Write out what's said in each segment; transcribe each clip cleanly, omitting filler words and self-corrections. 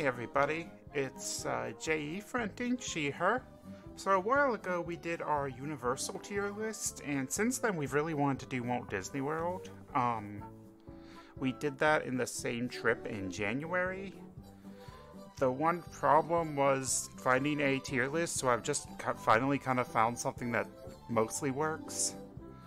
everybody, it's JE fronting she, her. So a while ago we did our Universal tier list, and since then we've really wanted to do Walt Disney World. We did that in the same trip in January. The one problem was finding a tier list, so I've just finally kind of found something that mostly works.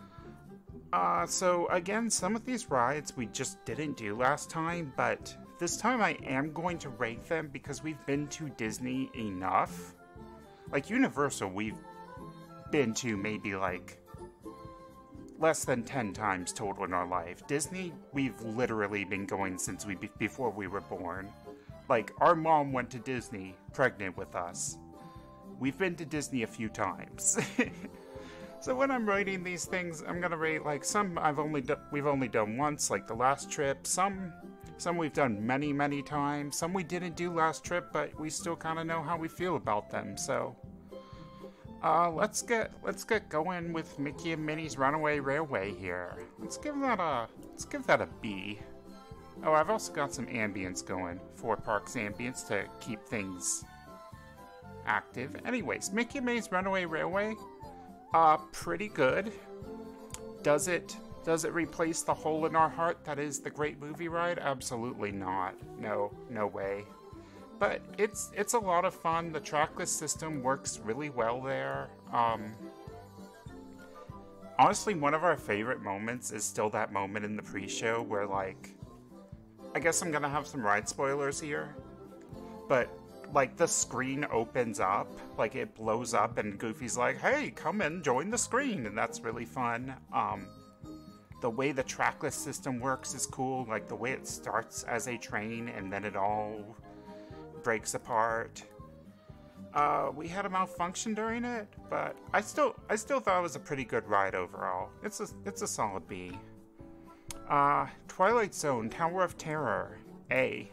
So again, some of these rides we just didn't do last time, but this time I am going to rate them because we've been to Disney enough. Like Universal, we've been to maybe like less than 10 times total in our life. Disney, we've literally been going since before we were born. Like, our mom went to Disney pregnant with us. We've been to Disney a few times. So when I'm rating these things, I'm gonna rate like some we've only done once, like the last trip. Some we've done many times. Some we didn't do last trip, but we still kind of know how we feel about them. So let's get going with Mickey and Minnie's Runaway Railway here. Let's give that a B. Oh, I've also got some ambience going, 4 Parks ambience to keep things active. Anyways, Mickey and Minnie's Runaway Railway, pretty good. Does it replace the hole in our heart that is the Great Movie Ride? Absolutely not. No way. But it's a lot of fun. The trackless system works really well there. Honestly, one of our favorite moments is still that moment in the pre-show where, like, I guess I'm gonna have some ride spoilers here, but like the screen opens up, like it blows up and Goofy's like, hey, come and join the screen, and that's really fun. The way the trackless system works is cool, like the way it starts as a train and then it all breaks apart. We had a malfunction during it, but I still thought it was a pretty good ride overall. It's a solid B. Twilight Zone, Tower of Terror, A.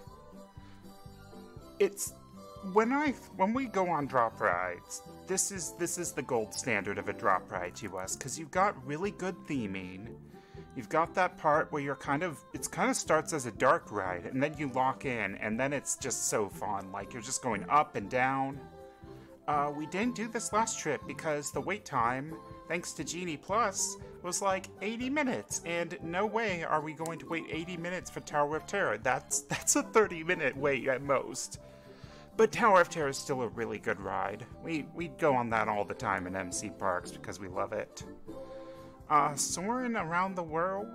It's when we go on drop rides, this is the gold standard of a drop ride to us, because you've got really good theming. You've got that part where it kind of starts as a dark ride, and then you lock in, and then it's just so fun. Like, you're just going up and down. We didn't do this last trip because the wait time, thanks to Genie Plus, was like 80 minutes, and no way are we going to wait 80 minutes for Tower of Terror. That's a 30-minute wait at most. But Tower of Terror is still a really good ride. We go on that all the time in MC Parks because we love it. Soarin' Around the World?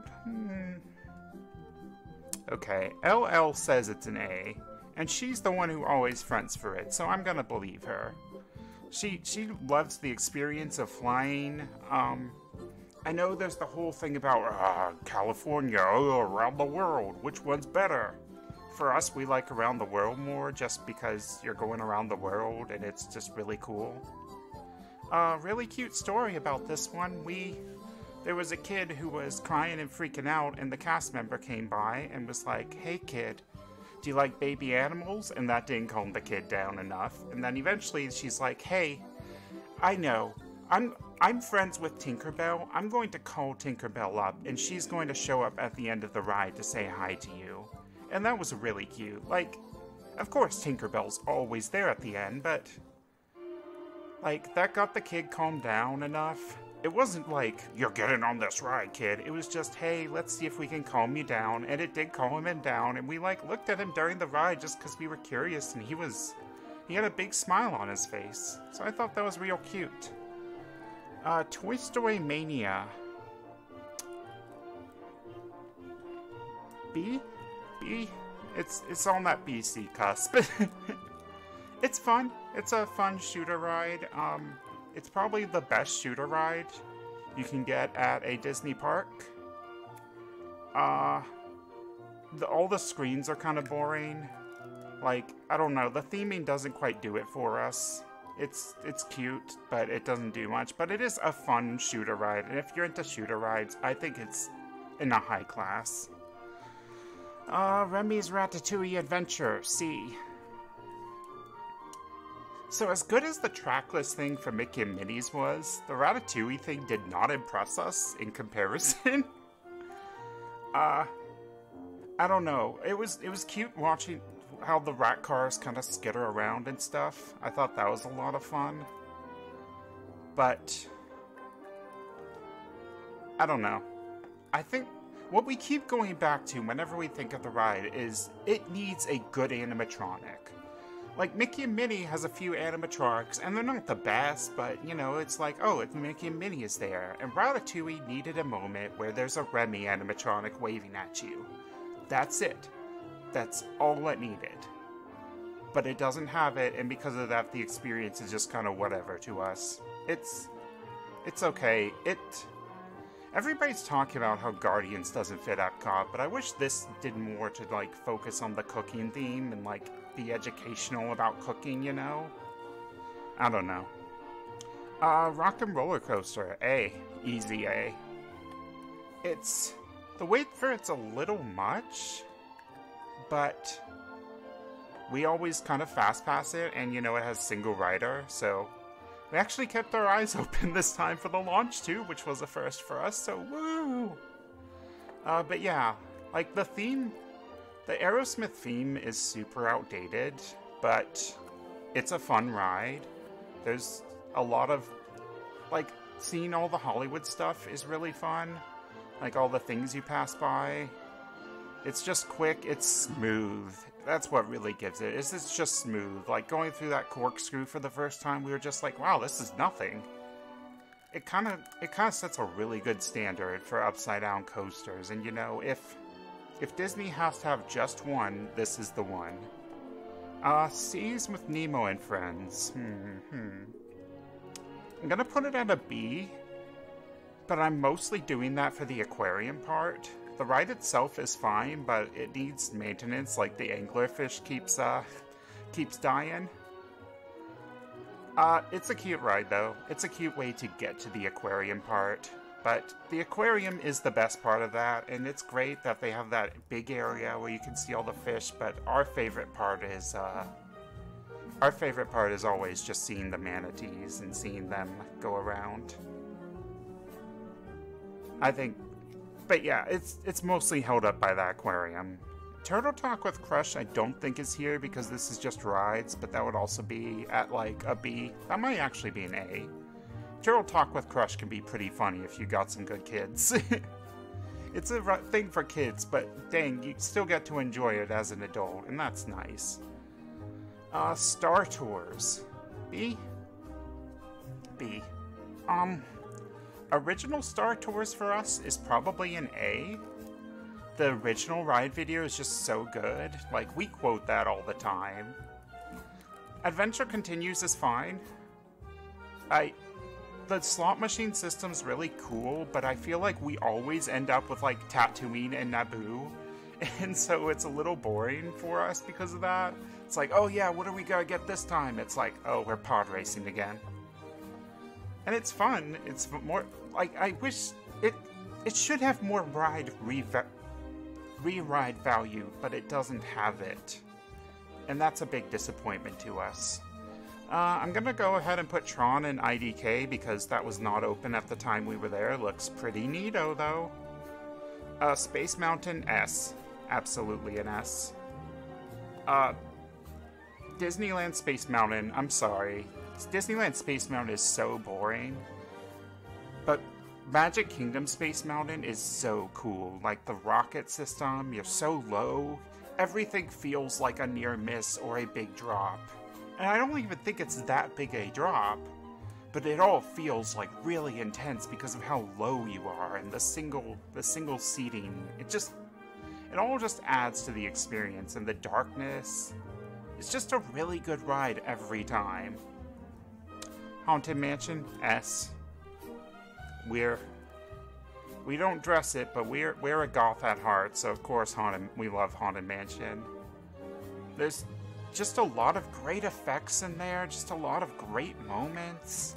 Okay, LL says it's an A, and she's the one who always fronts for it, so I'm gonna believe her. She loves the experience of flying. I know there's the whole thing about California, around the world, which one's better? For us, we like around the world more just because you're going around the world and it's just really cool. Really cute story about this one. There was a kid who was crying and freaking out, and the cast member came by and was like, hey kid, do you like baby animals? And that didn't calm the kid down enough. And then eventually she's like, hey, I know, I'm friends with Tinkerbell. I'm going to call Tinkerbell up, and she's going to show up at the end of the ride to say hi to you. And that was really cute. Like, of course Tinkerbell's always there at the end, but like, that got the kid calmed down enough. It wasn't like, you're getting on this ride, kid. It was just, hey, let's see if we can calm you down. And it did calm him down, and we like looked at him during the ride just because we were curious, and he had a big smile on his face. So I thought that was real cute. Toy Story Mania. B? It's on that BC cusp. It's fun. It's a fun shooter ride. It's probably the best shooter ride you can get at a Disney park. All the screens are kind of boring. Like, I don't know, the theming doesn't quite do it for us. It's cute, but it doesn't do much. But it is a fun shooter ride, and if you're into shooter rides, I think it's in a high class. Remy's Ratatouille Adventure, C. So as good as the trackless thing for Mickey and Minnie's was, the Ratatouille thing did not impress us in comparison. I don't know. It was cute watching how the rat cars kind of skitter around and stuff. I thought that was a lot of fun. But I don't know. I think what we keep going back to whenever we think of the ride is it needs a good animatronic. Like, Mickey and Minnie has a few animatronics, and they're not the best, but, you know, it's like, oh, if Mickey and Minnie is there. And Ratatouille needed a moment where there's a Remy animatronic waving at you. That's it. That's all it needed. But it doesn't have it, and because of that, the experience is just kind of whatever to us. It's okay. Everybody's talking about how Guardians doesn't fit Epcot, but I wish this did more to, like, focus on the cooking theme and, like, be educational about cooking, you know? I don't know. Rock and Roller Coaster, A. Easy A. The wait for it's a little much, but we always kind of fast pass it, and, you know, it has single rider, so we actually kept our eyes open this time for the launch, too, which was a first for us, so woo! But yeah, like, the theme, the Aerosmith theme is super outdated, but it's a fun ride. There's a lot of, like, seeing all the Hollywood stuff is really fun. Like, all the things you pass by. It's just quick, it's smooth. That's what really gives it. It's just smooth. Like, going through that corkscrew for the first time, we were just like, wow, this is nothing. It kind of sets a really good standard for upside-down coasters. And, you know, if Disney has to have just one, this is the one. Seas with Nemo and Friends. I'm gonna put it at a B, but I'm mostly doing that for the aquarium part. The ride itself is fine, but it needs maintenance, like the anglerfish keeps dying. It's a cute ride, though. It's a cute way to get to the aquarium part. But the aquarium is the best part of that, and it's great that they have that big area where you can see all the fish, but our favorite part is always just seeing the manatees and seeing them go around. I think, but yeah, it's mostly held up by that aquarium. Turtle Talk with Crush I don't think is here because this is just rides, but that would also be at like a B. That might actually be an A. Turtle Talk with Crush can be pretty funny if you got some good kids. It's a thing for kids, but dang, you still get to enjoy it as an adult, and that's nice. Star Tours. B? B. Original Star Tours for us is probably an A. The original ride video is just so good. Like, we quote that all the time. Adventure Continues is fine. The slot machine system's really cool, but I feel like we always end up with, like, Tatooine and Naboo. And so it's a little boring for us because of that. It's like, oh yeah, what are we gonna get this time? It's like, oh, we're pod racing again. And it's fun. It's more, like, I wish it should have more re-ride value, but it doesn't have it. And that's a big disappointment to us. I'm gonna go ahead and put Tron in IDK because that was not open at the time we were there. Looks pretty neato, though. Space Mountain, S. Absolutely an S. Disneyland Space Mountain, I'm sorry. Disneyland Space Mountain is so boring. But Magic Kingdom Space Mountain is so cool. Like, the rocket system, you're so low. Everything feels like a near miss or a big drop. And I don't even think it's that big a drop, but it all feels like really intense because of how low you are and the single seating. It all just adds to the experience, and the darkness. It's just a really good ride every time. Haunted Mansion, S. We don't dress it, but we're a goth at heart, so of course we love Haunted Mansion. There's just a lot of great effects in there, just a lot of great moments.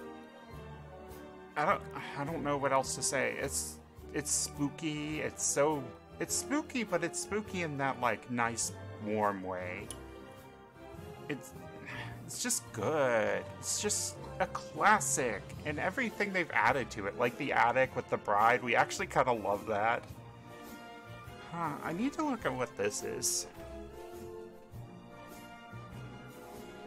I don't know what else to say. It's spooky. It's spooky, but it's spooky in that, like, nice, warm way. It's just good. It's just a classic, and everything they've added to it, like the attic with the bride, we actually kind of love that. I need to look at what this is.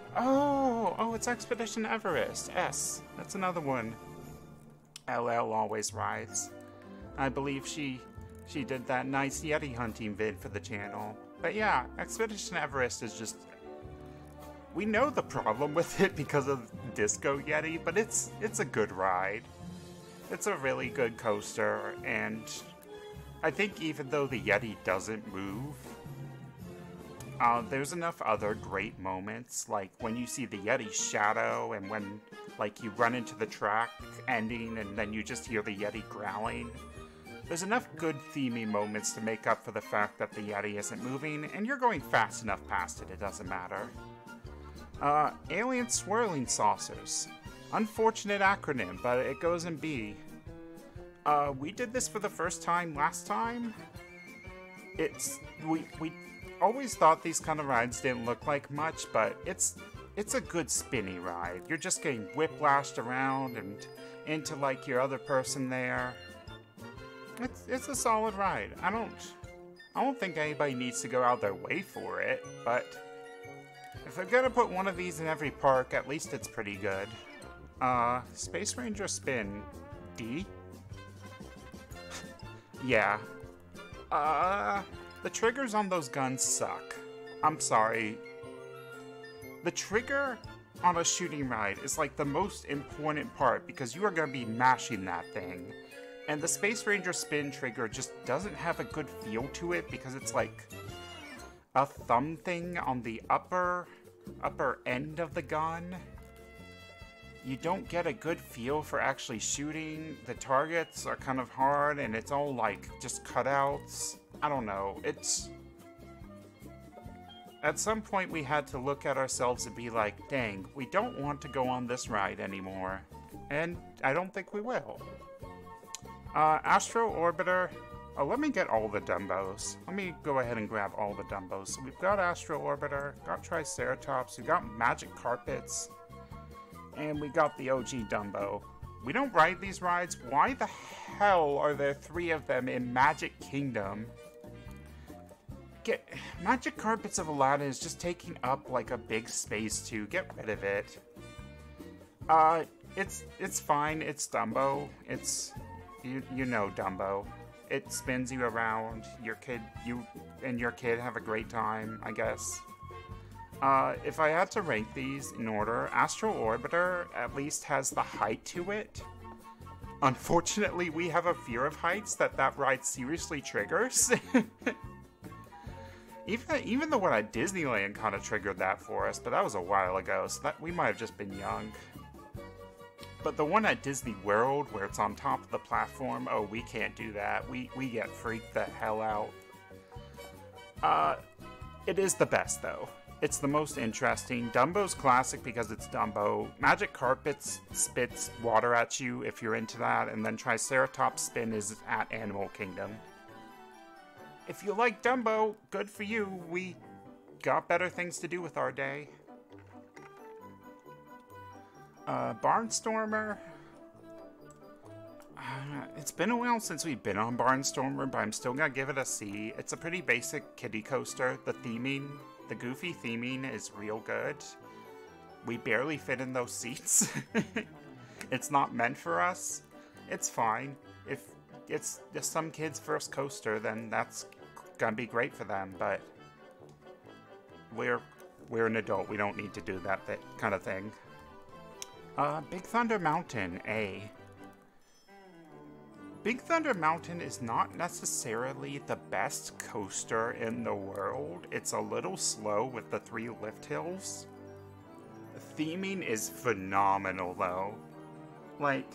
Oh, it's Expedition Everest. S. That's another one. LL always rides. I believe she did that nice Yeti hunting vid for the channel. But yeah, Expedition Everest is just... We know the problem with it because of Disco Yeti, but it's a good ride. It's a really good coaster, and I think even though the Yeti doesn't move, there's enough other great moments, like when you see the Yeti's shadow, and when like you run into the track ending, and then you just hear the Yeti growling. There's enough good theming moments to make up for the fact that the Yeti isn't moving, and you're going fast enough past it, it doesn't matter. Alien swirling saucers. Unfortunate acronym, but it goes in B. We did this for the first time last time. We always thought these kind of rides didn't look like much, but it's a good spinny ride. You're just getting whiplashed around and into like your other person there. It's a solid ride. I don't think anybody needs to go out their way for it, but if they're gonna put one of these in every park, at least it's pretty good. Space Ranger Spin. D? Yeah. The triggers on those guns suck. I'm sorry. The trigger on a shooting ride is like the most important part because you are gonna be mashing that thing. And the Space Ranger Spin trigger just doesn't have a good feel to it because it's like a thumb thing on the upper end of the gun. You don't get a good feel for actually shooting. The targets are kind of hard and it's all like just cutouts. I don't know. At some point we had to look at ourselves and be like, dang, we don't want to go on this ride anymore. And I don't think we will. Astro Orbiter. Oh, let me get all the Dumbos. Let me go ahead and grab all the Dumbos. So we've got Astro Orbiter, got Triceratops, we got Magic Carpets, and we got the OG Dumbo. We don't ride these rides. Why the hell are there 3 of them in Magic Kingdom? Magic Carpets of Aladdin is just taking up like a big space too. Get rid of it. It's fine. It's Dumbo. You know Dumbo. It spins you around. You and your kid have a great time, I guess. If I had to rank these in order, Astro Orbiter at least has the height to it. Unfortunately, we have a fear of heights that ride seriously triggers. Even the one at Disneyland kind of triggered that for us, but that was a while ago, so that we might have just been young. But the one at Disney World, where it's on top of the platform, oh, we can't do that. We get freaked the hell out. It is the best, though. It's the most interesting. Dumbo's classic because it's Dumbo. Magic Carpets spits water at you if you're into that, and then Triceratops Spin is at Animal Kingdom. If you like Dumbo, good for you. We got better things to do with our day. Barnstormer. It's been a while since we've been on Barnstormer, but I'm still gonna give it a C. It's a pretty basic kiddie coaster. The goofy theming is real good. We barely fit in those seats. It's not meant for us. It's fine. If it's just some kid's first coaster, then that's gonna be great for them, but we're an adult. We don't need to do that kind of thing. Big Thunder Mountain, A. Big Thunder Mountain is not necessarily the best coaster in the world. It's a little slow with the 3 lift hills. The theming is phenomenal, though. Like,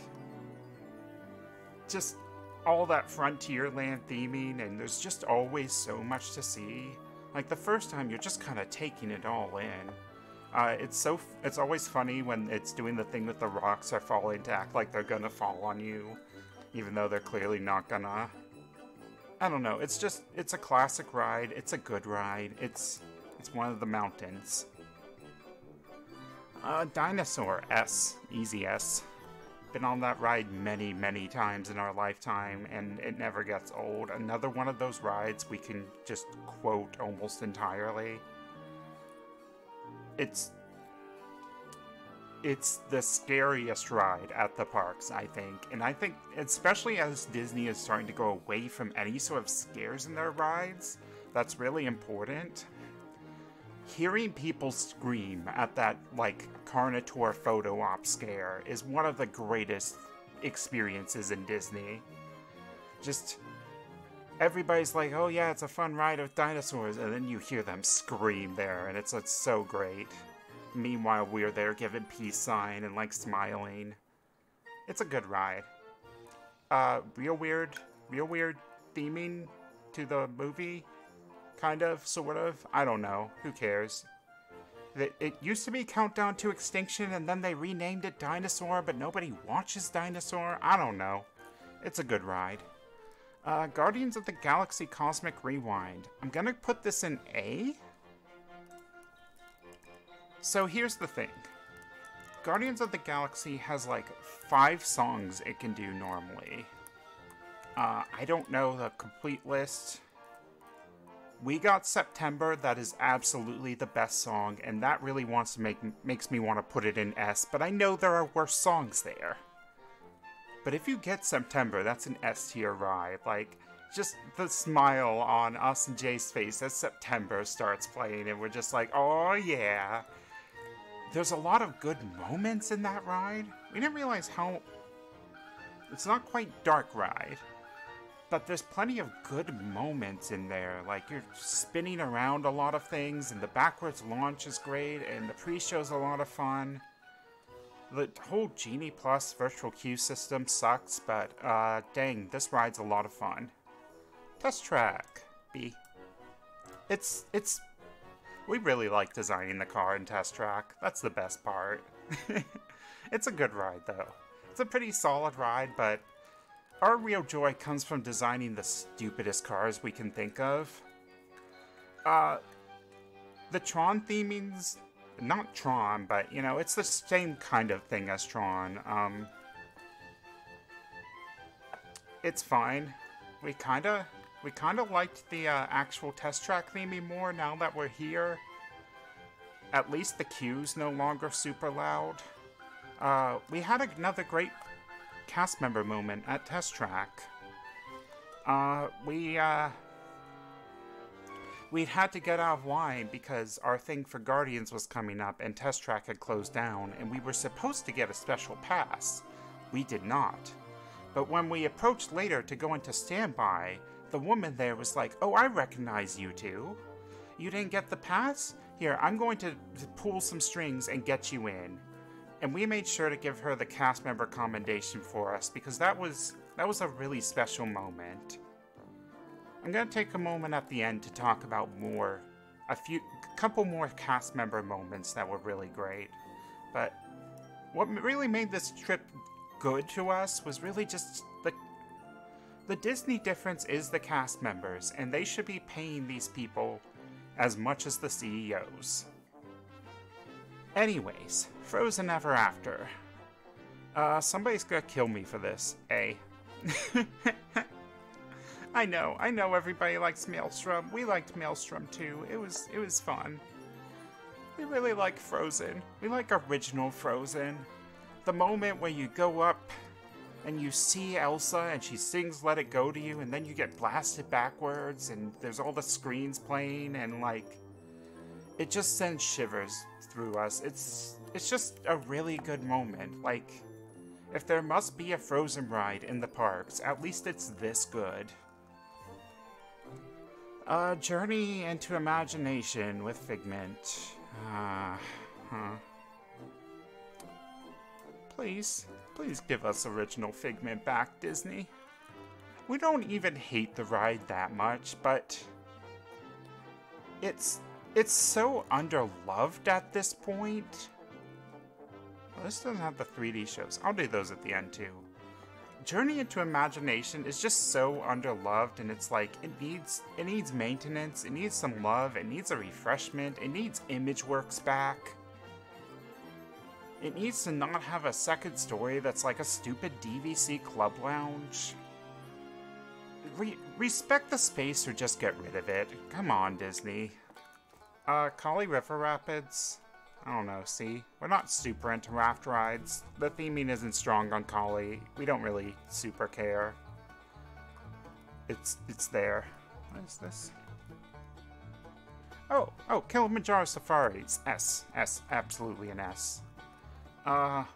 just all that Frontierland theming, and there's just always so much to see. Like, the first time, you're just kind of taking it all in. It's always funny when it's doing the thing with the rocks are falling to act like they're gonna fall on you, even though they're clearly not gonna. I don't know, it's a classic ride, it's a good ride, it's one of the mountains. Dinosaur, S, easy S. Been on that ride many, many times in our lifetime, and it never gets old. Another one of those rides we can just quote almost entirely. It's it's the scariest ride at the parks, I think. And I think, especially as Disney is starting to go away from any sort of scares in their rides, that's really important. Hearing people scream at that, like, Carnotaur photo op scare is one of the greatest experiences in Disney. Just, everybody's like, oh yeah, it's a fun ride with dinosaurs, and then you hear them scream there, and it's so great. Meanwhile, we're there giving peace sign and, like, smiling. It's a good ride. Real weird theming to the movie. Kind of, sort of. I don't know. Who cares? It used to be Countdown to Extinction, and then they renamed it Dinosaur, but nobody watches Dinosaur. I don't know. It's a good ride. Guardians of the Galaxy Cosmic Rewind. I'm gonna put this in A. So here's the thing. Guardians of the Galaxy has like 5 songs it can do normally. I don't know the complete list. We got September, that is absolutely the best song, and that really makes me want to put it in S, but I know there are worse songs there. But if you get September, that's an S tier ride. Like, just the smile on us and Jay's face as September starts playing, and we're just like, oh yeah. There's a lot of good moments in that ride. We didn't realize how... It's not quite dark ride, but there's plenty of good moments in there. Like, you're spinning around a lot of things, and the backwards launch is great, and the pre-show's a lot of fun. The whole Genie Plus virtual queue system sucks, but dang, this ride's a lot of fun. Test Track, B. We really like designing the car in Test Track. That's the best part. It's a good ride, though. It's a pretty solid ride, but our real joy comes from designing the stupidest cars we can think of. The Tron theming's not Tron, but, you know, it's the same kind of thing as Tron. It's fine. We kinda liked the actual Test Track theming more now that we're here. At least the queue's no longer super loud. We had another great cast member moment at Test Track. We'd had to get out of line because our thing for Guardians was coming up and Test Track had closed down, and we were supposed to get a special pass. We did not. But when we approached later to go into standby, the woman there was like, oh, I recognize you two. You didn't get the pass? Here, I'm going to pull some strings and get you in. And we made sure to give her the cast member commendation for us because that was a really special moment. I'm going to take a moment at the end to talk about a couple more cast member moments that were really great. But what really made this trip good to us was really just the Disney difference is the cast members, and they should be paying these people as much as the CEOs. Anyways, Frozen Ever After. Somebody's gonna kill me for this, A. I know everybody likes Maelstrom. We liked Maelstrom too. It was fun. We really like Frozen. We like original Frozen. The moment where you go up and you see Elsa and she sings Let It Go to you, and then you get blasted backwards and there's all the screens playing, and like, it just sends shivers through us. It's just a really good moment. Like, if there must be a Frozen ride in the parks, at least it's this good. Journey into Imagination with Figment. Please give us original Figment back, Disney. We don't even hate the ride that much, but it's so underloved at this point. Well, this doesn't have the 3D shows. I'll do those at the end too. Journey into Imagination is just so underloved, and it's like, it needs maintenance, it needs some love, it needs a refreshment, it needs ImageWorks back. It needs to not have a second story that's like a stupid DVC club lounge. Respect the space or just get rid of it. Come on, Disney. Kali River Rapids. I don't know, see? We're not super into raft rides. The theming isn't strong on Kali. We don't really super care. It's there. What is this? Oh, Kilimanjaro Safaris. S, absolutely an S. I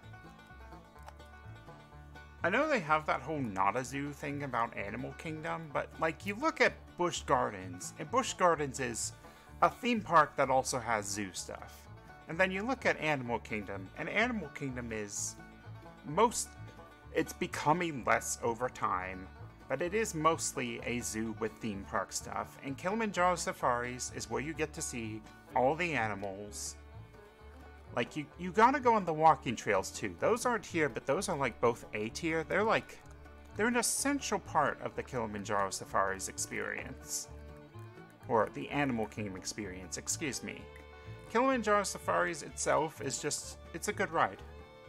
know they have that whole not a zoo thing about Animal Kingdom, but, like, you look at Busch Gardens, and Busch Gardens is a theme park that also has zoo stuff. And then you look at Animal Kingdom, and Animal Kingdom is it's becoming less over time, but it is mostly a zoo with theme park stuff. And Kilimanjaro Safaris is where you get to see all the animals. Like, you gotta go on the walking trails too. Those aren't here, but those are like both A tier. They're an essential part of the Kilimanjaro Safaris experience. Or the Animal Kingdom experience, excuse me. Kilimanjaro Safaris itself is it's a good ride.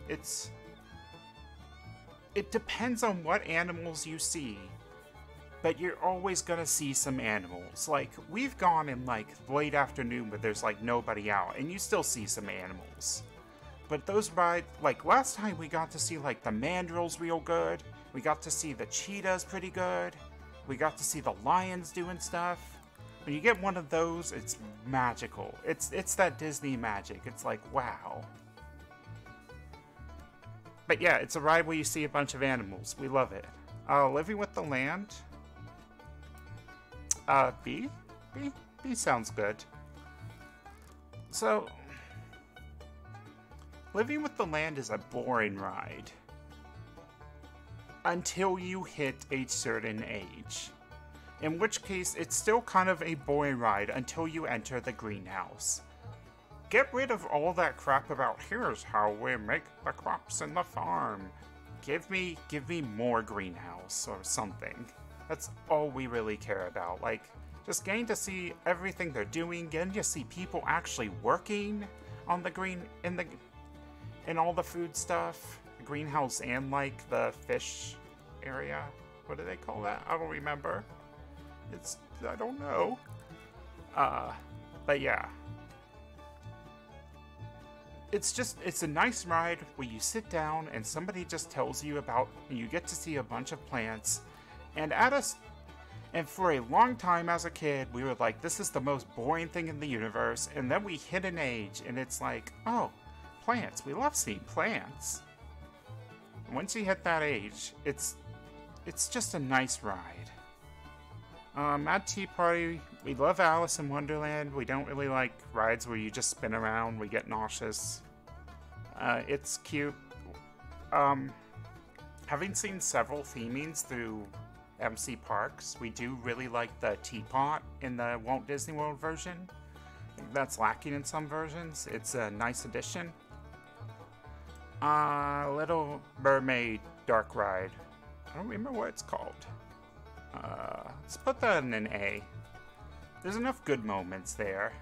It depends on what animals you see, but you're always gonna see some animals. Like, we've gone in, like, late afternoon where there's, like, nobody out, and you still see some animals. But those rides, like, last time we got to see, like, the mandrills real good, we got to see the cheetahs pretty good, we got to see the lions doing stuff. When you get one of those, it's magical. It's that Disney magic. It's like, wow. But yeah, it's a ride where you see a bunch of animals. We love it. Living with the Land. B sounds good. So, Living with the Land is a boring ride. Until you hit a certain age. In which case, it's still kind of a boring ride until you enter the greenhouse. Get rid of all that crap about here's how we make the crops in the farm. Give me more greenhouse or something. That's all we really care about. Like, just getting to see everything they're doing, getting to see people actually working on the in all the food stuff, the greenhouse and like the fish area. What do they call that? I don't remember. I don't know. But yeah. It's a nice ride where you sit down and somebody just tells you about, and you get to see a bunch of plants. And for a long time as a kid, we were like, this is the most boring thing in the universe. And then we hit an age and it's like, oh, plants. We love seeing plants. Once you hit that age, it's just a nice ride. At Tea Party, we love Alice in Wonderland. We don't really like rides where you just spin around, we get nauseous. It's cute. Having seen several themings through MC Parks, we do really like the teapot in the Walt Disney World version. I think that's lacking in some versions. It's a nice addition. Little Mermaid Dark Ride. I don't remember what it's called. Let's put that in an A. There's enough good moments there.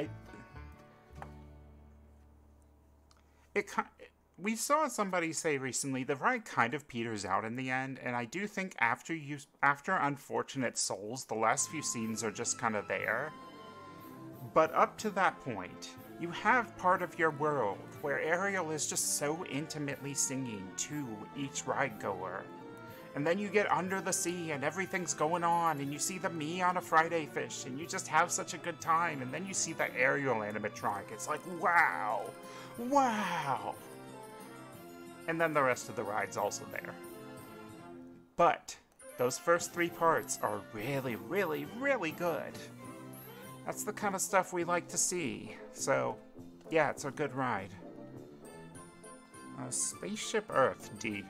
We saw somebody say recently the ride kind of peters out in the end, and I do think after Unfortunate Souls, the last few scenes are just kind of there. But up to that point, you have part of your world where Ariel is just so intimately singing to each ride goer. And then you get under the sea and everything's going on and you see the Me on a Friday fish and you just have such a good time. And then you see the Ariel animatronic. It's like, wow, wow. And then the rest of the ride's also there. But those first three parts are really, really, really good. That's the kind of stuff we like to see. So, yeah, it's a good ride. Spaceship Earth, D.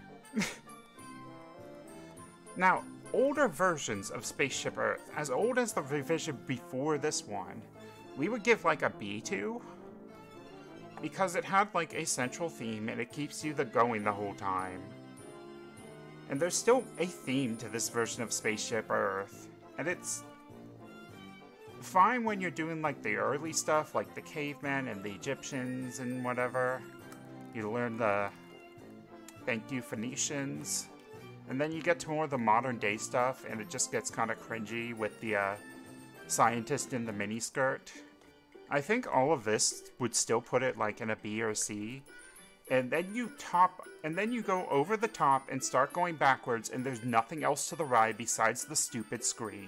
Now, older versions of Spaceship Earth, as old as the revision before this one, we would give like a B to, because it had like a central theme and it keeps you going the whole time. And there's still a theme to this version of Spaceship Earth, and it's fine when you're doing like the early stuff, like the cavemen and the Egyptians and whatever. You learn the thank you Phoenicians. And then you get to more of the modern day stuff, and it just gets kind of cringy with the scientist in the miniskirt. I think all of this would still put it like in a B or C. And then you go over the top and start going backwards, and there's nothing else to the ride besides the stupid screen.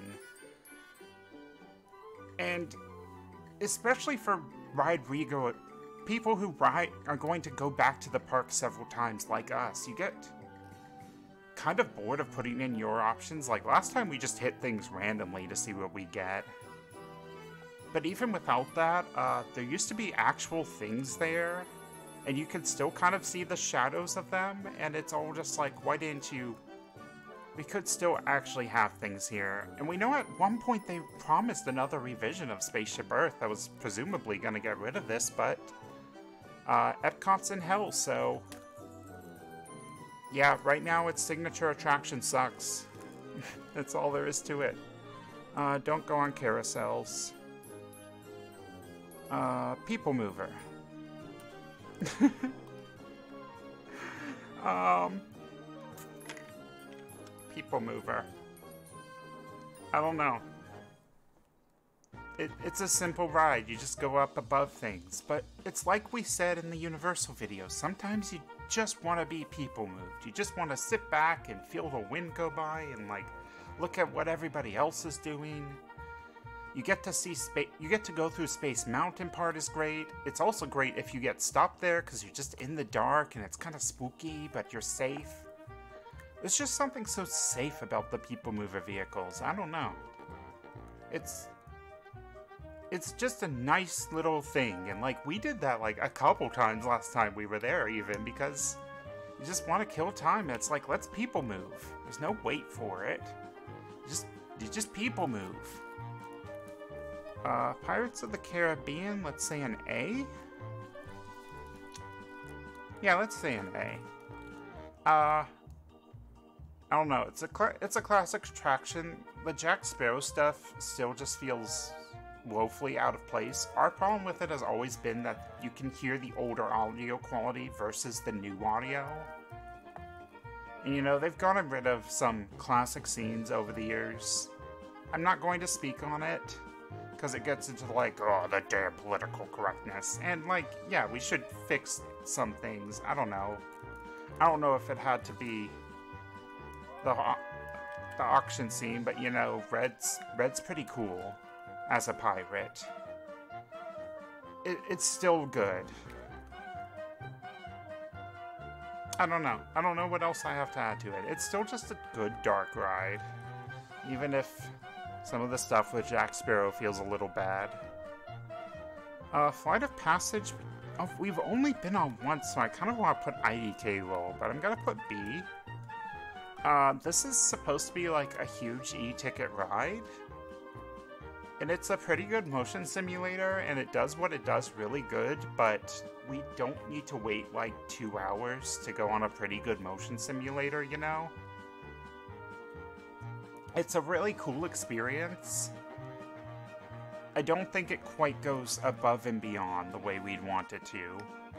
And especially for people who are going to go back to the park several times like us, you get kind of bored of putting in your options. Like last time we just hit things randomly to see what we get. But even without that, there used to be actual things there, and you can still kind of see the shadows of them, and it's all just like, why didn't you... We could still actually have things here. And we know at one point they promised another revision of Spaceship Earth that was presumably going to get rid of this, but Epcot's in hell, so... Yeah, right now its signature attraction sucks. That's all there is to it. Don't go on carousels. People Mover. People Mover. I don't know. It's a simple ride. You just go up above things. But it's like we said in the Universal video. Sometimes you just want to be people moved. You just want to sit back and feel the wind go by and like look at what everybody else is doing. You get to see space. You get to go through Space Mountain part is great. It's also great if you get stopped there because you're just in the dark and it's kind of spooky, but you're safe. There's just something so safe about the People Mover vehicles. I don't know. It's just a nice little thing, and like we did that like a couple times last time we were there even, because you just want to kill time. It's like, let's people move. There's no wait for it. You just people move. Pirates of the Caribbean, let's say an A? Yeah, let's say an A. I don't know, it's a classic attraction. The Jack Sparrow stuff still just feels woefully out of place. Our problem with it has always been that you can hear the older audio quality versus the new audio. And you know, they've gotten rid of some classic scenes over the years. I'm not going to speak on it, because it gets into like, oh, the damn political correctness. And like, yeah, we should fix some things. I don't know. I don't know if it had to be the auction scene, but you know, Red's pretty cool as a pirate. It's still good. I don't know. I don't know what else I have to add to it. It's still just a good dark ride. Even if some of the stuff with Jack Sparrow feels a little bad. Flight of Passage, we've only been on once, so I kind of want to put IDK low, but I'm gonna put B. This is supposed to be like a huge e-ticket ride. And it's a pretty good motion simulator, and it does what it does really good, but we don't need to wait like 2 hours to go on a pretty good motion simulator, you know? It's a really cool experience. I don't think it quite goes above and beyond the way we'd want it to.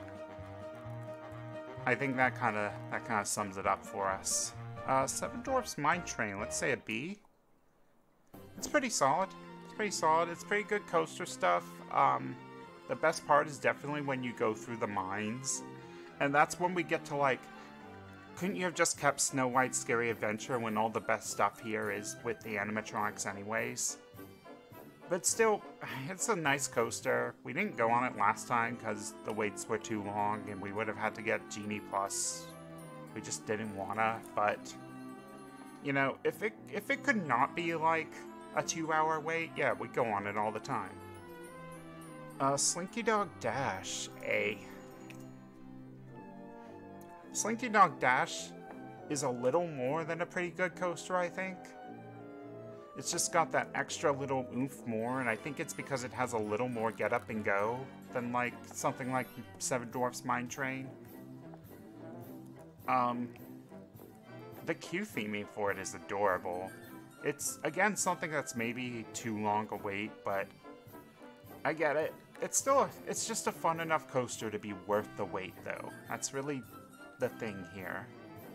I think that kind of sums it up for us. Seven Dwarfs Mine Train, let's say a B. It's pretty solid. It's pretty good coaster stuff. The best part is definitely when you go through the mines. And that's when we get to like, couldn't you have just kept Snow White's Scary Adventure when all the best stuff here is with the animatronics anyways? But still, it's a nice coaster. We didn't go on it last time because the waits were too long and we would have had to get Genie Plus. We just didn't wanna, but you know, if it could not be like a 2-hour wait, yeah, we'd go on it all the time. Slinky Dog Dash, A. Slinky Dog Dash is a little more than a pretty good coaster, I think. It's just got that extra little oomph more, and I think it's because it has a little more get up and go than like something like Seven Dwarfs Mine Train. The queue theming for it is adorable. It's, again, something that's maybe too long a wait, but I get it. It's just a fun enough coaster to be worth the wait, though. That's really the thing here.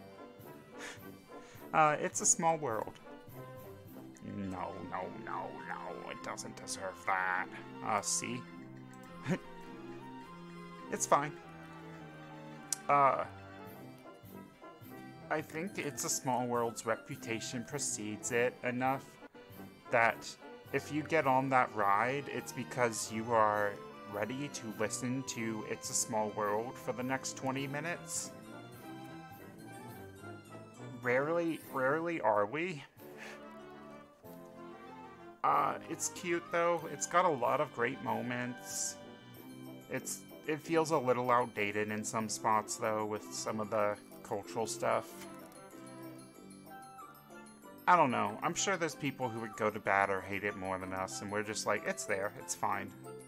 It's a Small World. No, it doesn't deserve that. C? It's fine. I think It's a Small World's reputation precedes it enough that if you get on that ride, it's because you are ready to listen to It's a Small World for the next 20 minutes. Rarely are we. It's cute though. It's got a lot of great moments. It feels a little outdated in some spots though with some of the cultural stuff. I don't know. I'm sure there's people who would go to bat or hate it more than us, and we're just like, it's there, it's fine.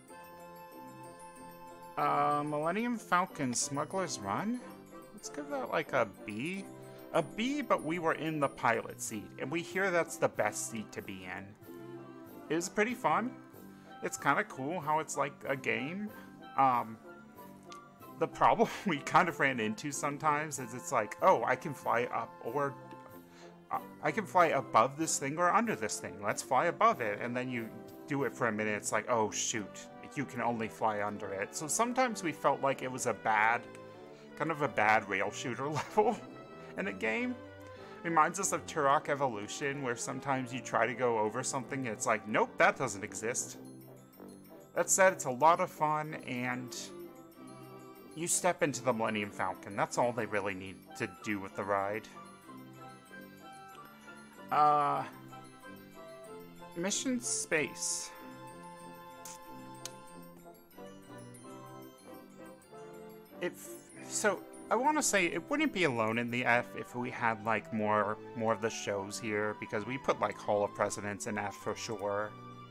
Millennium Falcon Smuggler's Run? Let's give that like a B. A B, but we were in the pilot seat, and we hear that's the best seat to be in. It was pretty fun. It's kind of cool how it's like a game. The problem we kind of ran into sometimes is it's like, oh, I can fly up, or I can fly above this thing or under this thing. Let's fly above it. And then you do it for a minute. It's like, oh, shoot. You can only fly under it. So sometimes we felt like it was kind of a bad rail shooter level in a game. Reminds us of Turok Evolution, where sometimes you try to go over something and it's like, nope, that doesn't exist. That said, it's a lot of fun, and you step into the Millennium Falcon. That's all they really need to do with the ride. Mission Space. So, I want to say it wouldn't be alone in the F if we had, like, more of the shows here, because we put, like, Hall of Presidents in F for sure.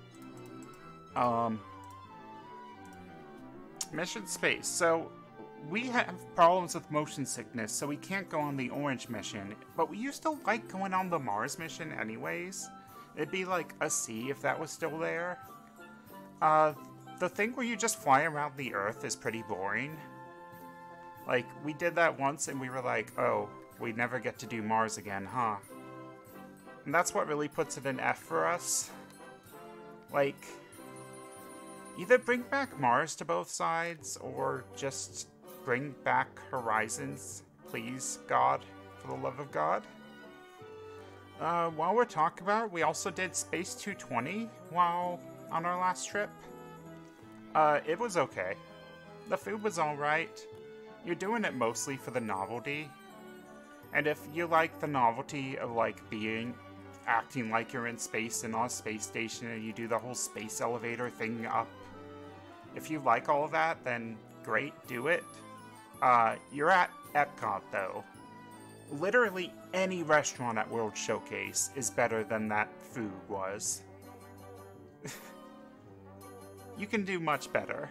Mission Space. So, we have problems with motion sickness, so we can't go on the orange mission, but we used to like going on the Mars mission anyways. It'd be like a C if that was still there. The thing where you just fly around the Earth is pretty boring. Like, we did that once and we were like, oh, we never get to do Mars again, huh? And that's what really puts it in F for us. Like, either bring back Mars to both sides, or just bring back Horizons, please, God, for the love of God. While we're talking about it, we also did Space 220 while on our last trip. It was okay. The food was alright. You're doing it mostly for the novelty. And if you like the novelty of, like, acting like you're in space and on a space station and you do the whole space elevator thing up, if you like all of that, then great, do it. You're at Epcot, though. Literally any restaurant at World Showcase is better than that food was. You can do much better.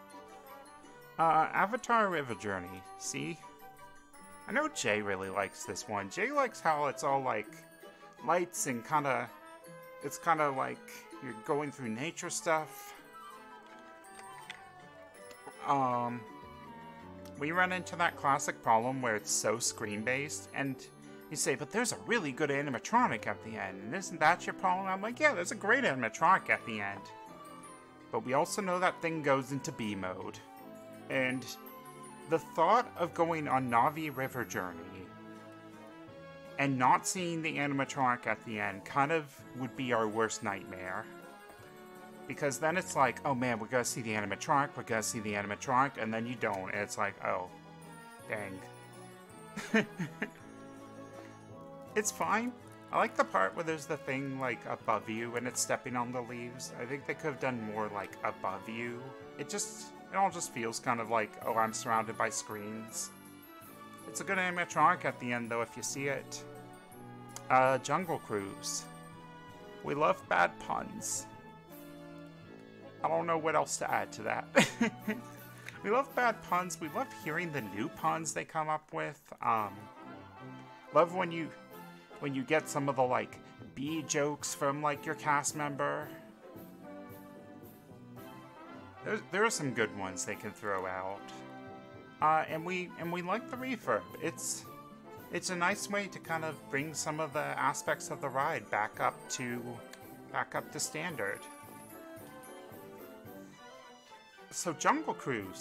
Avatar River Journey, see? I know Jay really likes this one. Jay likes how it's all, like, lights and it's kinda like you're going through nature stuff. We run into that classic problem where it's so screen-based, and you say, but there's a really good animatronic at the end, and isn't that your problem? I'm like, yeah, there's a great animatronic at the end. But we also know that thing goes into B mode. And the thought of going on Na'vi River Journey and not seeing the animatronic at the end kind of would be our worst nightmare. Because then it's like, oh man, we're gonna see the animatronic, and then you don't, and it's like, oh, dang. It's fine. I like the part where there's the thing, like, above you, and it's stepping on the leaves. I think they could have done more, like, above you. It all just feels kind of like, oh, I'm surrounded by screens. It's a good animatronic at the end, though, if you see it. Jungle Cruise. We love bad puns. I don't know what else to add to that. We love bad puns. We love hearing the new puns they come up with. Love when you get some of the, like, B jokes from, like, your cast member. There are some good ones they can throw out. And we like the refurb. It's a nice way to kind of bring some of the aspects of the ride back up to standard. So Jungle Cruise.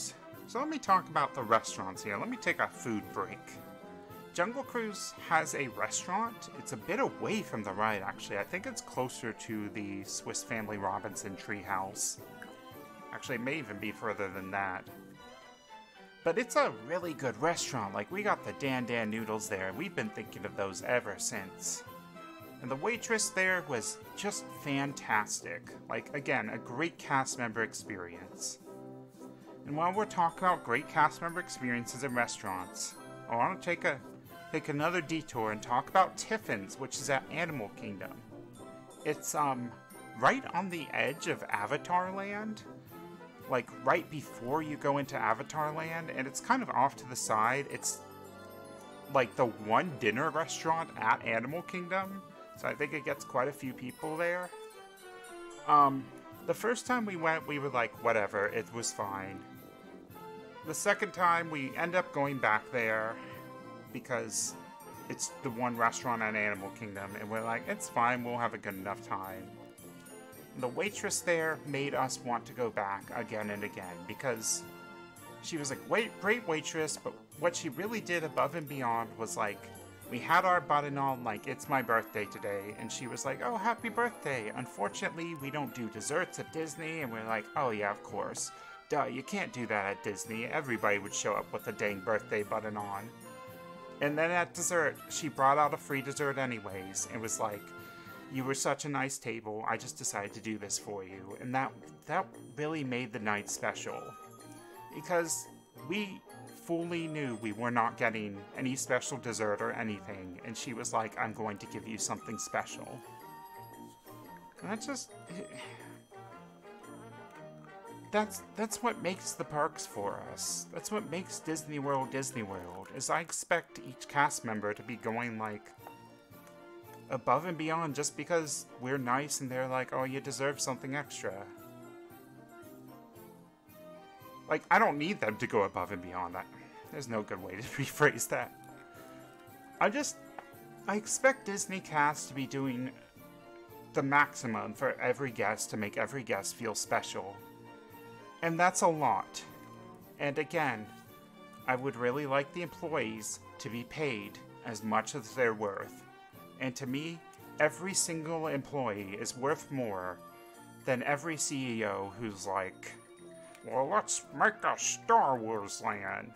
So let me talk about the restaurants here. Let me take a food break. Jungle Cruise has a restaurant. It's a bit away from the ride, actually. I think it's closer to the Swiss Family Robinson treehouse. Actually, it may even be further than that. But it's a really good restaurant. Like, we got the Dan Dan noodles there. We've been thinking of those ever since. And the waitress there was just fantastic. Like, again, a great cast member experience. And while we're talking about great cast member experiences in restaurants, I want to take another detour and talk about Tiffin's, which is at Animal Kingdom. It's right on the edge of Avatar Land, like right before you go into Avatar Land, and it's kind of off to the side. It's like the one dinner restaurant at Animal Kingdom, so I think it gets quite a few people there. The first time we went, we were like, whatever, it was fine. The second time, we end up going back there because it's the one restaurant at Animal Kingdom, and we're like, it's fine, we'll have a good enough time. The waitress there made us want to go back again and again because she was like, great waitress, but what she really did above and beyond was like, we had our button on like, it's my birthday today, and she was like, oh, happy birthday. Unfortunately, we don't do desserts at Disney, and we're like, oh yeah, of course. Duh, you can't do that at Disney. Everybody would show up with a dang birthday button on. And then at dessert, she brought out a free dessert anyways, and was like, you were such a nice table, I just decided to do this for you. And that really made the night special. Because we fully knew we were not getting any special dessert or anything, and she was like, I'm going to give you something special. And that just... That's what makes the parks for us. That's what makes Disney World, is I expect each cast member to be going, like, above and beyond just because we're nice and they're like, oh, you deserve something extra. Like, I don't need them to go above and beyond that. There's no good way to rephrase that. I expect Disney cast to be doing the maximum for every guest to make every guest feel special. And that's a lot. And again, I would really like the employees to be paid as much as they're worth. And to me, every single employee is worth more than every CEO who's like, well, let's make a Star Wars land.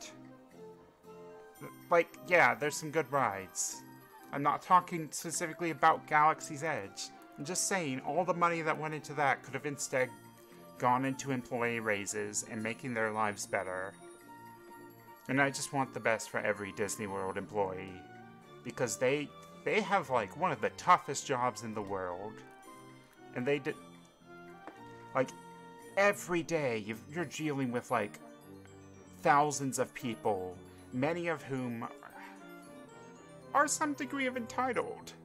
Like, yeah, there's some good rides. I'm not talking specifically about Galaxy's Edge. I'm just saying all the money that went into that could have instead gone into employee raises and making their lives better. And I just want the best for every Disney World employee. Because they have, like, one of the toughest jobs in the world. And they did... Like, every day you're dealing with, like, thousands of people, many of whom are some degree of entitled.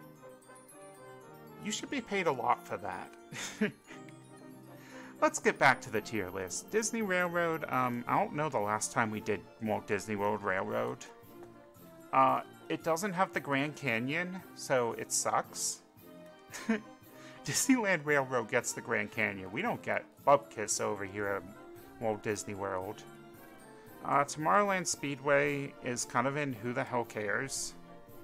You should be paid a lot for that. Let's get back to the tier list. Disney Railroad, I don't know the last time we did Walt Disney World Railroad. It doesn't have the Grand Canyon, so it sucks. Disneyland Railroad gets the Grand Canyon. We don't get Bupkis over here at Walt Disney World. Tomorrowland Speedway is kind of in who the hell cares.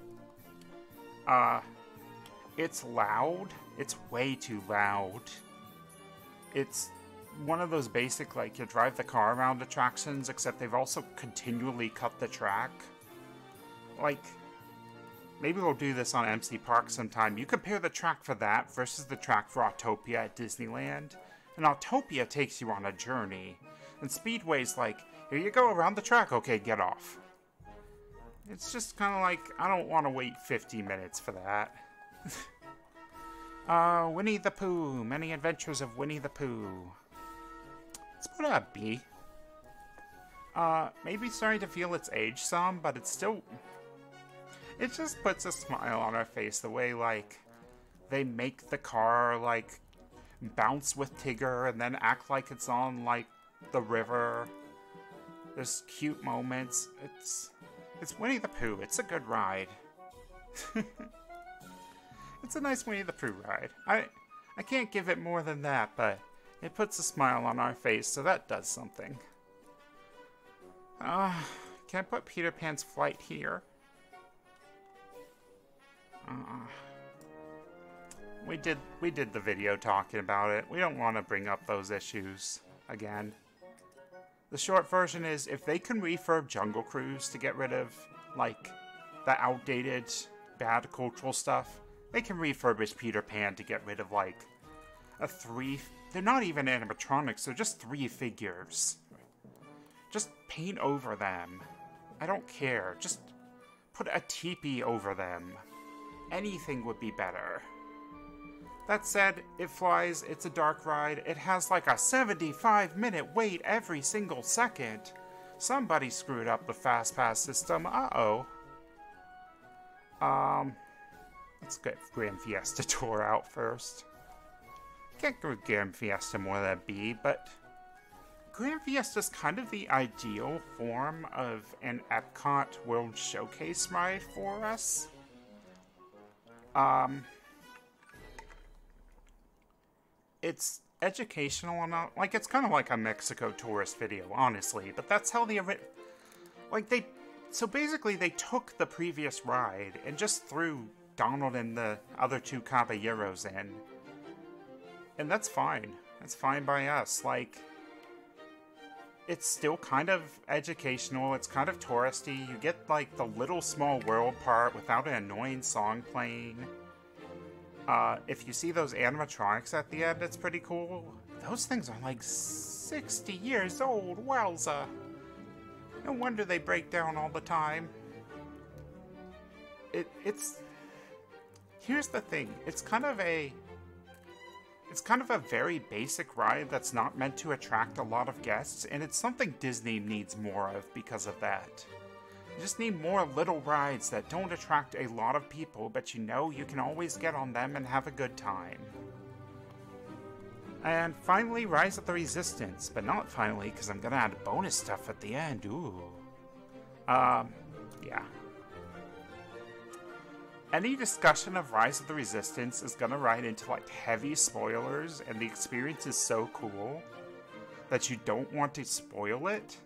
It's loud. It's way too loud. It's one of those basic, like, you drive the car around attractions, except they've also continually cut the track. Like, maybe we'll do this on MC Park sometime. You compare the track for that versus the track for Autopia at Disneyland, and Autopia takes you on a journey. And Speedway's like, here you go, around the track, okay, get off. It's just kind of like, I don't want to wait 50 minutes for that. Winnie the Pooh. Many Adventures of Winnie the Pooh. Let's put a B. Maybe starting to feel its age some, but it's still... It just puts a smile on our face the way, like, they make the car, like, bounce with Tigger and then act like it's on, like, the river. There's cute moments. It's Winnie the Pooh. It's a good ride. It's a nice Winnie the Pooh ride. I can't give it more than that, but it puts a smile on our face, so that does something. Can I put Peter Pan's flight here? We did the video talking about it. We don't want to bring up those issues again. The short version is, if they can refurb Jungle Cruise to get rid of, like, the outdated, bad cultural stuff, they can refurbish Peter Pan to get rid of, like, they're not even animatronics, they're just 3 figures. Just paint over them. I don't care. Just put a teepee over them. Anything would be better. That said, it flies, it's a dark ride, it has like a 75-minute wait every single second. Somebody screwed up the Fast Pass system, uh-oh. Let's get Grand Fiesta Tour out first. Can't go with Grand Fiesta more than B, but Grand Fiesta's kind of the ideal form of an Epcot World Showcase ride for us. It's educational enough, like, it's kind of like a Mexico tourist video, honestly, but that's how so basically they took the previous ride and just threw Donald and the other 2 caballeros in. And that's fine. That's fine by us. Like, it's still kind of educational, it's kind of touristy, you get, like, the little small world part without an annoying song playing. If you see those animatronics at the end, it's pretty cool. Those things are like 60 years old, wowza. No wonder they break down all the time. Here's the thing, it's kind of a very basic ride that's not meant to attract a lot of guests, and it's something Disney needs more of because of that. You just need more little rides that don't attract a lot of people, but you know you can always get on them and have a good time. And finally, Rise of the Resistance, but not finally, because I'm gonna add bonus stuff at the end, ooh. Yeah. Any discussion of Rise of the Resistance is gonna ride into, like, heavy spoilers, and the experience is so cool that you don't want to spoil it.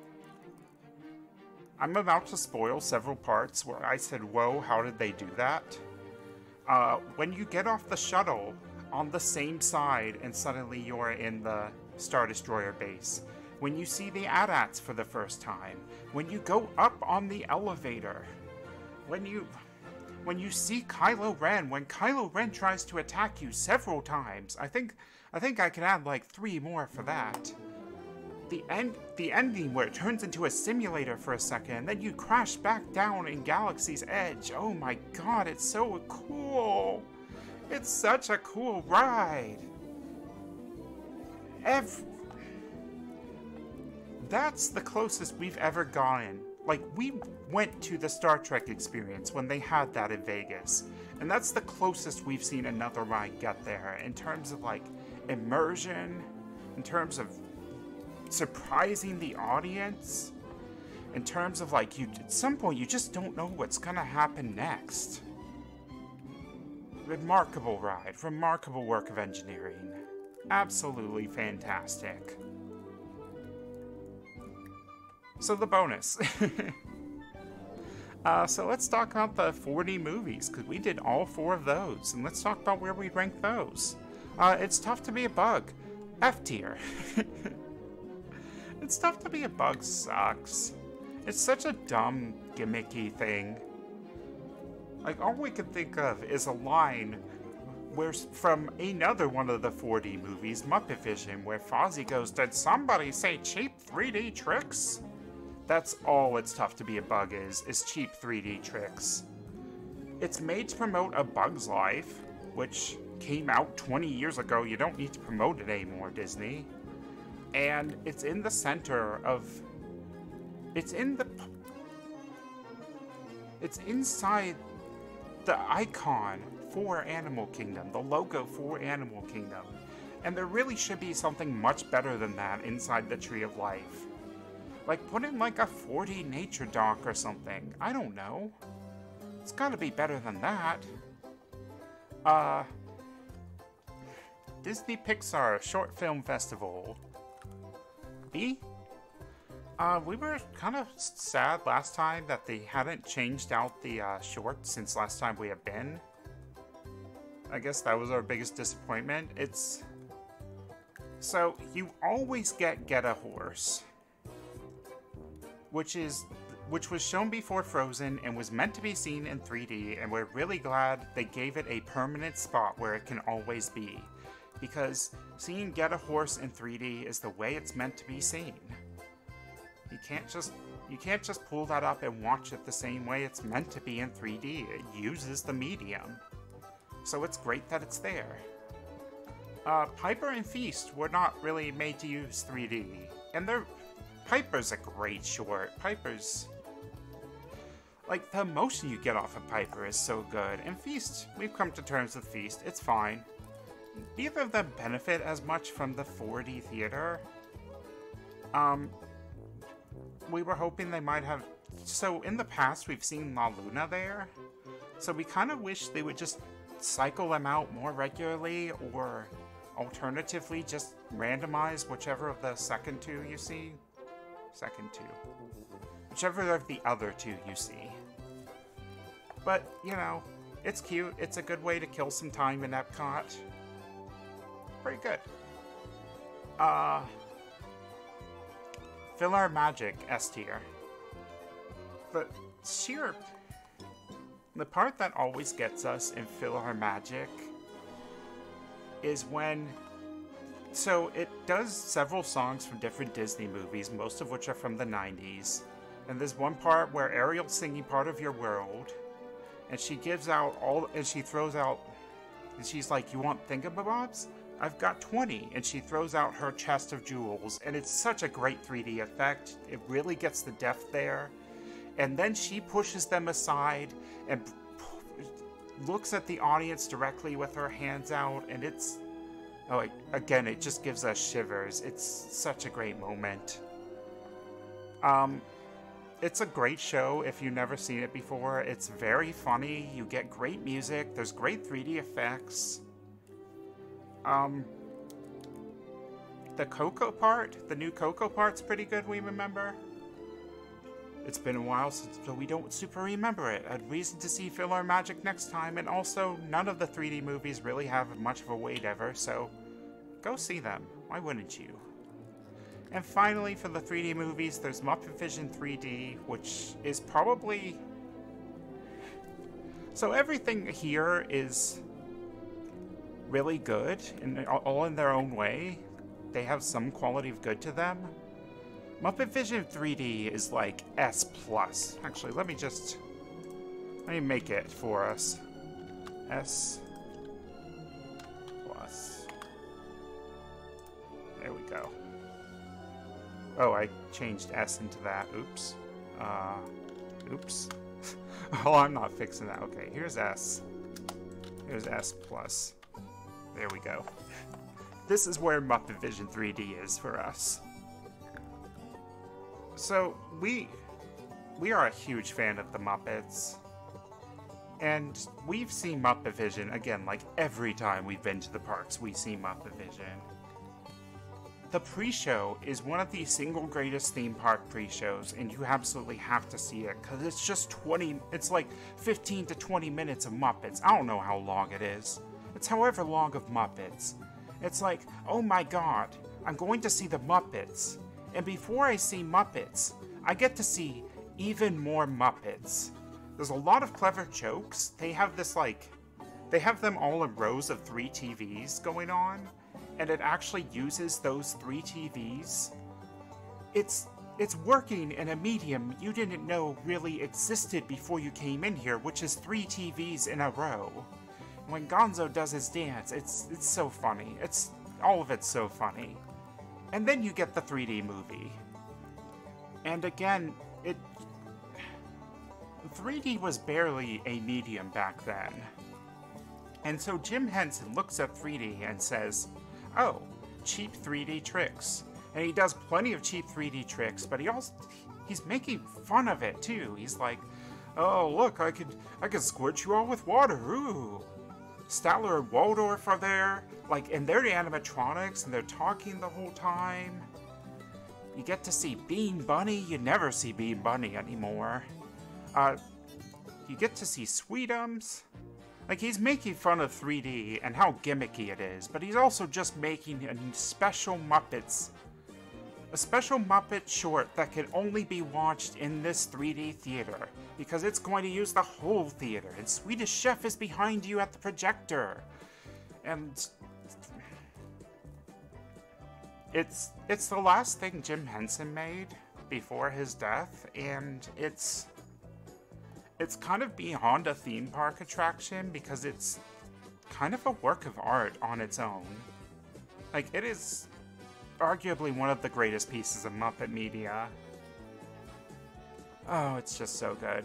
I'm about to spoil several parts where I said, whoa, how did they do that? When you get off the shuttle on the same side and suddenly you're in the Star Destroyer base, when you see the AT-ATs for the first time, when you go up on the elevator, when you see Kylo Ren, when Kylo Ren tries to attack you several times, I think I can add like 3 more for that. The ending where it turns into a simulator for a second, and then you crash back down in Galaxy's Edge. Oh my god, it's so cool! It's such a cool ride! That's the closest we've ever gotten. Like, we went to the Star Trek experience when they had that in Vegas, and that's the closest we've seen another ride get there in terms of, like, immersion, in terms of surprising the audience, in terms of, like, at some point you just don't know what's gonna happen next. Remarkable ride, remarkable work of engineering. Absolutely fantastic. So the bonus. So let's talk about the 40 movies, because we did all 4 of those, and let's talk about where we rank those. It's tough to be a bug. F tier. It's tough to be a bug sucks. It's such a dumb, gimmicky thing. Like, all we can think of is a line where, from another one of the 4D movies, Muppet Vision, where Fozzie goes, "Did somebody say cheap 3D tricks?" That's all It's Tough to Be a Bug is cheap 3D tricks. It's made to promote A Bug's Life, which came out 20 years ago. You don't need to promote it anymore, Disney. And it's in the center of... It's inside the icon for Animal Kingdom, the logo for Animal Kingdom. And there really should be something much better than that inside the Tree of Life. Like, put in like a 4D nature dock or something. I don't know. It's gotta be better than that. Disney Pixar Short Film Festival. B? We were kind of sad last time that they hadn't changed out the shorts since last time we have been. I guess that was our biggest disappointment. So, you always get a horse. Which was shown before Frozen and was meant to be seen in 3D, and we're really glad they gave it a permanent spot where it can always be. Because seeing Get a Horse in 3D is the way it's meant to be seen. You can't just pull that up and watch it the same way it's meant to be in 3D. It uses the medium. So it's great that it's there. Piper and Feast were not really made to use 3D. And Piper's a great short. Piper's... like, the emotion you get off of Piper is so good. And Feast, we've come to terms with Feast. It's fine. Neither of them benefit as much from the 4D theater. We were hoping they might have... so, in the past, we've seen La Luna there. So we kind of wish they would just cycle them out more regularly, or alternatively, just randomize whichever of the second two you see. Whichever of the other two you see. But, you know, it's cute. It's a good way to kill some time in Epcot. Pretty good. Filler Magic S tier. But the part that always gets us in Filler Magic is when... so it does several songs from different Disney movies, most of which are from the 90s. And there's one part where Ariel's singing Part of Your World, and she gives out and she throws out, and she's like, you want thingamabobs? I've got 20, and she throws out her chest of jewels, and it's such a great 3D effect. It really gets the depth there. And then she pushes them aside and looks at the audience directly with her hands out, and it's... oh, again, it just gives us shivers. It's such a great moment. It's a great show if you've never seen it before. It's very funny. You get great music. There's great 3D effects. The Coco part, the new Coco part's pretty good, we remember. It's been a while since, so we don't super remember it. A reason to see Filler Magic next time, and also, none of the 3D movies really have much of a wait ever, so go see them. Why wouldn't you? And finally, for the 3D movies, there's Muppet Vision 3D, which is probably... so everything here is really good, and all in their own way. They have some quality of good to them. Muppet Vision 3D is like S+. Actually, let me make it for us. S+. There we go. Oh, I changed S into that. Oops. Oops. Oh, I'm not fixing that. Okay, here's S. Here's S+. There we go. This is where Muppet Vision 3D is for us. So, we are a huge fan of the Muppets. And we've seen Muppet Vision, again, like every time we've been to the parks, we see Muppet Vision. The pre-show is one of the single greatest theme park pre-shows, and you absolutely have to see it, because it's just it's like 15 to 20 minutes of Muppets. I don't know how long it is. It's however long of Muppets. It's like, oh my god, I'm going to see the Muppets. And before I see Muppets, I get to see even more Muppets. There's a lot of clever jokes. They have they have them all in rows of 3 TVs going on, and it actually uses those 3 TVs. It's working in a medium you didn't know really existed before you came in here, which is 3 TVs in a row. When Gonzo does his dance, it's so funny. All of it's so funny. And then you get the 3D movie. And again, 3D was barely a medium back then. And so Jim Henson looks at 3D and says, oh, cheap 3D tricks. And he does plenty of cheap 3D tricks, but he's making fun of it too. He's like, oh look, I could squirt you all with water, ooh. Statler and Waldorf are there, and they're the animatronics, and they're talking the whole time. You get to see Bean Bunny. You never see Bean Bunny anymore. You get to see Sweetums. Like, he's making fun of 3D and how gimmicky it is, but he's also just making a special Muppet short that can only be watched in this 3D theater, because it's going to use the whole theater, and Swedish Chef is behind you at the projector. And it's the last thing Jim Henson made before his death, and it's kind of beyond a theme park attraction because it's kind of a work of art on its own. Like, it is arguably one of the greatest pieces of Muppet media. Oh, it's just so good.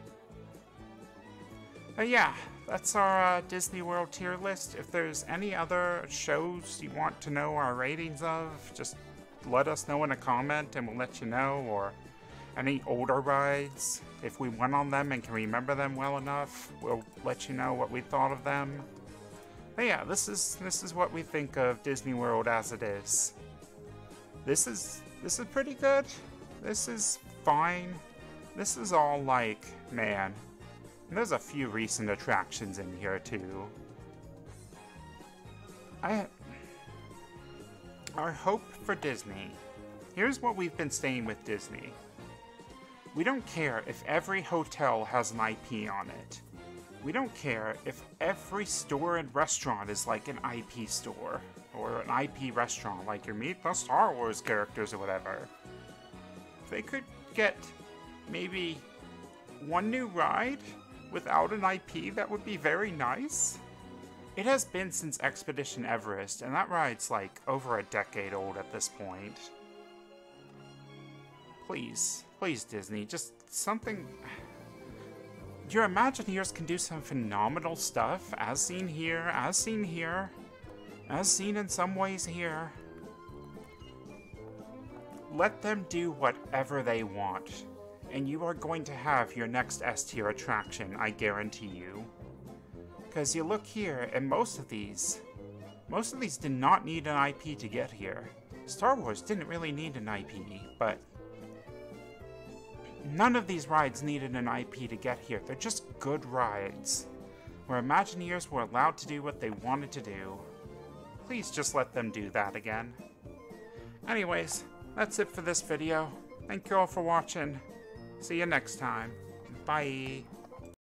But yeah, that's our Disney World tier list. If there's any other shows you want to know our ratings of, just let us know in a comment and we'll let you know, or any older rides. If we went on them and can remember them well enough, we'll let you know what we thought of them. But yeah, this is what we think of Disney World as it is. This is pretty good. This is fine. This is all like, man. And there's a few recent attractions in here too. Our hope for Disney. Here's what we've been saying with Disney. We don't care if every hotel has an IP on it. We don't care if every store and restaurant is like an IP store, or an IP restaurant, like your Meet the Star Wars characters or whatever. If they could get maybe one new ride without an IP, that would be very nice. It has been since Expedition Everest, and that ride's like over a decade old at this point. Please, please Disney, just something... Your Imagineers can do some phenomenal stuff, as seen here, as seen here, as seen in some ways here. Let them do whatever they want, and you are going to have your next S-tier attraction, I guarantee you. Because you look here, and most of these did not need an IP to get here. Star Wars didn't really need an IP, but none of these rides needed an IP to get here. They're just good rides, where Imagineers were allowed to do what they wanted to do. Please just let them do that again. Anyways, that's it for this video. Thank you all for watching. See you next time. Bye.